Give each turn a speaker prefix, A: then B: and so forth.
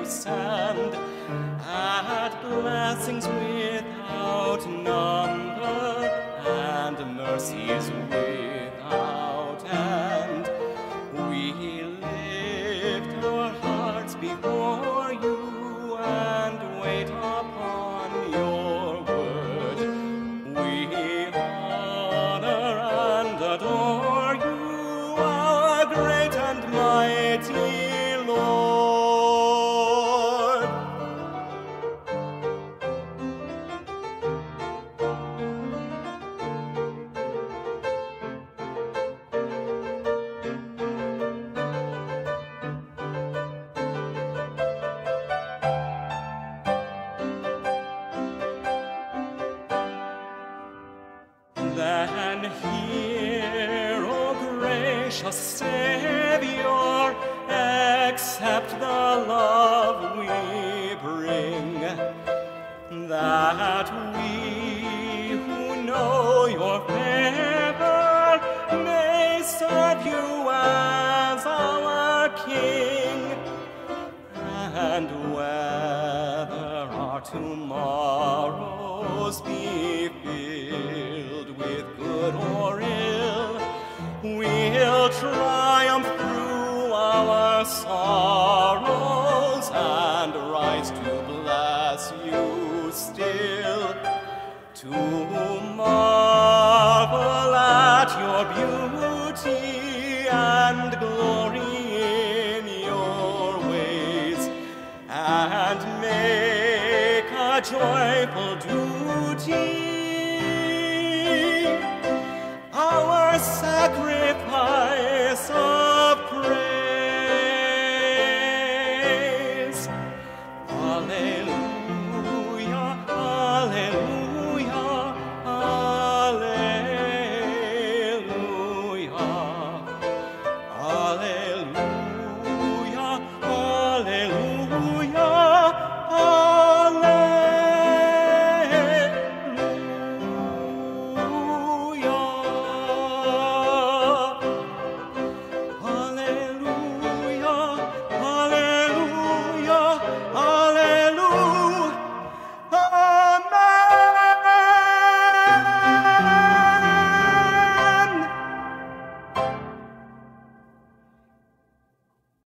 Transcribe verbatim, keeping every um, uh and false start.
A: send, add blessings without number, and mercies without end. We lift our hearts before you and wait upon your word. We honor and adore you, our great and mighty Lord. Then hear, O gracious Savior, accept the love we bring, that we who know your favor may serve you as our King. And whether our tomorrows be filled with good or ill, we'll triumph through our sorrows and rise to bless you still, to marvel at your beauty and glory in your ways, and make a joyful duty our sacrifice.